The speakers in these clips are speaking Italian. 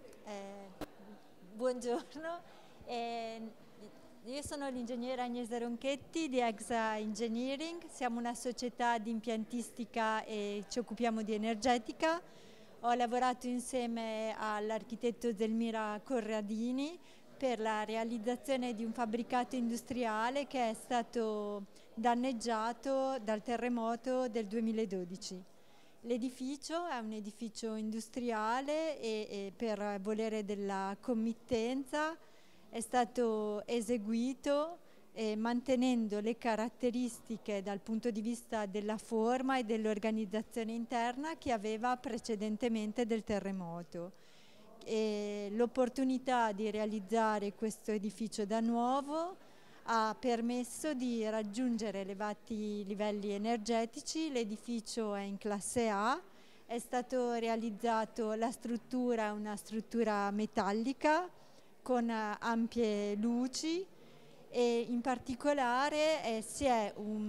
Eh, buongiorno, Eh, io sono l'ingegnere Agnese Ronchetti di EXA Engineering, siamo una società di impiantistica e ci occupiamo di energetica. Ho lavorato insieme all'architetto Zelmira Corradini per la realizzazione di un fabbricato industriale che è stato danneggiato dal terremoto del 2012. L'edificio è un edificio industriale e per volere della committenza è stato eseguito mantenendo le caratteristiche dal punto di vista della forma e dell'organizzazione interna che aveva precedentemente del terremoto. L'opportunità di realizzare questo edificio da nuovo ha permesso di raggiungere elevati livelli energetici. L'edificio è in classe A, è stato realizzato, la struttura è una struttura metallica con ampie luci e in particolare si è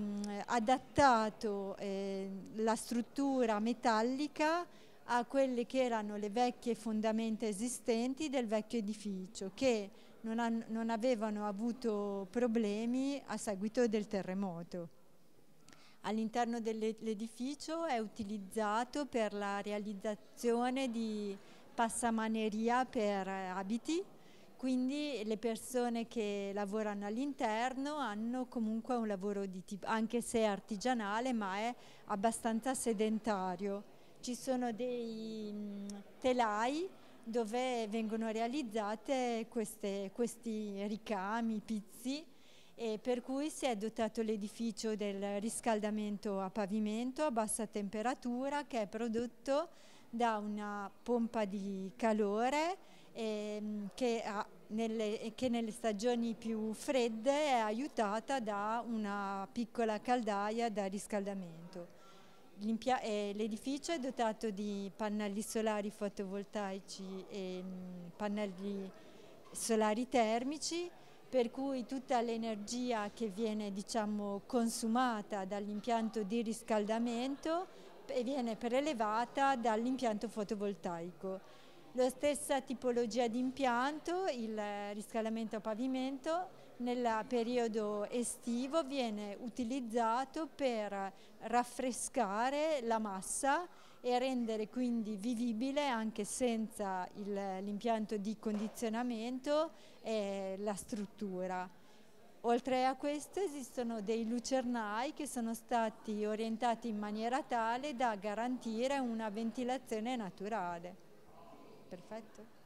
adattato la struttura metallica a quelle che erano le vecchie fondamenta esistenti del vecchio edificio che non avevano avuto problemi a seguito del terremoto. All'interno dell'edificio è utilizzato per la realizzazione di passamaneria per abiti, quindi le persone che lavorano all'interno hanno comunque un lavoro di tipo, anche se è artigianale, ma è abbastanza sedentario. Ci sono dei telai dove vengono realizzate questi ricami, pizzi, e per cui si è dotato l'edificio del riscaldamento a pavimento a bassa temperatura che è prodotto da una pompa di calore che nelle stagioni più fredde è aiutata da una piccola caldaia da riscaldamento. L'edificio è dotato di pannelli solari fotovoltaici e pannelli solari termici, per cui tutta l'energia che viene, diciamo, consumata dall'impianto di riscaldamento viene prelevata dall'impianto fotovoltaico. La stessa tipologia di impianto, il riscaldamento a pavimento, nel periodo estivo viene utilizzato per raffrescare la massa e rendere quindi vivibile anche senza l'impianto di condizionamento la struttura. Oltre a questo esistono dei lucernai che sono stati orientati in maniera tale da garantire una ventilazione naturale. Perfetto.